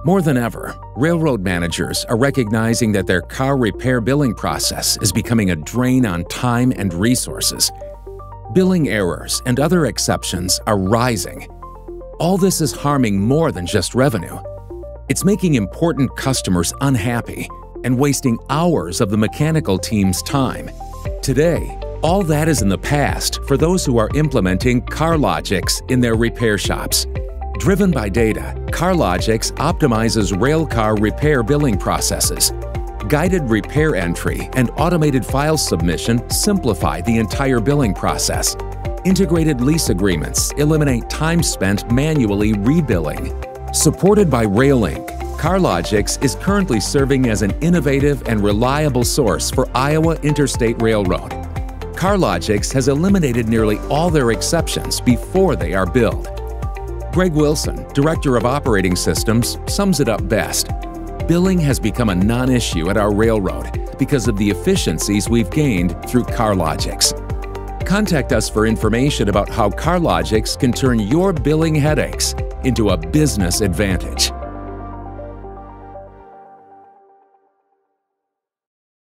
More than ever, railroad managers are recognizing that their car repair billing process is becoming a drain on time and resources. Billing errors and other exceptions are rising. All this is harming more than just revenue. It's making important customers unhappy and wasting hours of the mechanical team's time. Today, all that is in the past for those who are implementing CarLogix in their repair shops. Driven by data, CarLogix optimizes railcar repair billing processes. Guided repair entry and automated file submission simplify the entire billing process. Integrated lease agreements eliminate time spent manually rebilling. Supported by Railinc, CarLogix is currently serving as an innovative and reliable source for Iowa Interstate Railroad. CarLogix has eliminated nearly all their exceptions before they are billed. Greg Wilson, Director of Operating Systems, sums it up best. Billing has become a non-issue at our railroad because of the efficiencies we've gained through CarLogix. Contact us for information about how CarLogix can turn your billing headaches into a business advantage.